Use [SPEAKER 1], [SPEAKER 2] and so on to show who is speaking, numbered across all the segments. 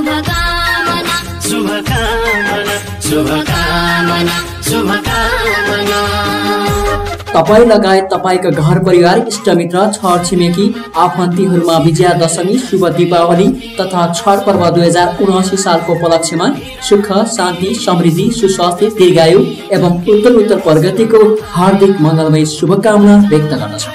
[SPEAKER 1] शुभकामना शुभकामना शुभकामना शुभकामना।
[SPEAKER 2] तपाईं लगायत तपाईका घर परिवार इष्टमित्र छर छिमेकी आफन्तीहरूमा विजयादशमी शुभ दीपावली तथा छठ पर्व 2079 सालको उपलक्ष्यमा सुख शान्ति समृद्धि सुस्वास्थ्य दीर्घायु एवं उत्तर प्रगतिको हार्दिक मङ्गलमय शुभकामना व्यक्त गर्दछौँ।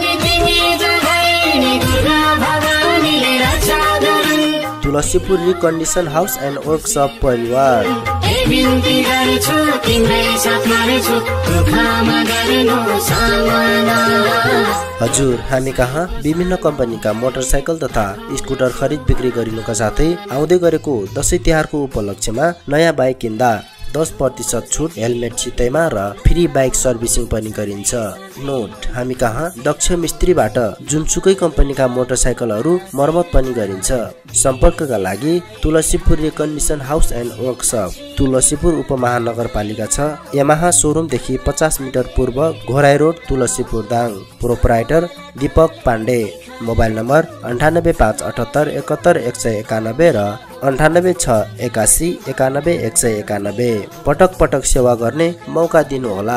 [SPEAKER 3] Tulsipur recondition house and workshop परिवार। हजुर, हामी कहाँ विभिन्न कम्पनीका मोटरसाइकल तथा स्कुटर खरिद बिक्री गरिनुका साथै आउँदै गरेको दशैं तिहारको उपलक्ष्यमा नयाँ बाइक किन्दा 10% छुट, हेलमेट सित्तैमा र फ्री बाइक सर्भिसिङ पनि गरिन्छ। नोट, हामी कहाँ दक्ष मिस्त्रीबाट जुनसुकै कम्पनीका मोटरसाइकलहरू मर्मत पनि गरिन्छ। सम्पर्कका लागि Tulsipur recondition house and workshop, Tulsipur उपमहानगरपालिका 6, यामाहा शोरूमदेखि 50 मिटर पूर्व, घोराई road, Tulsipur Dang. Proprietor Deepak Pandey. Mobile number 9858719191 र 9861819191। पटक पटक सेवा गर्ने मौका दिनुहोला।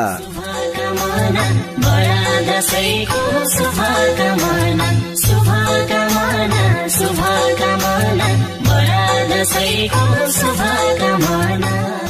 [SPEAKER 3] शुभकामना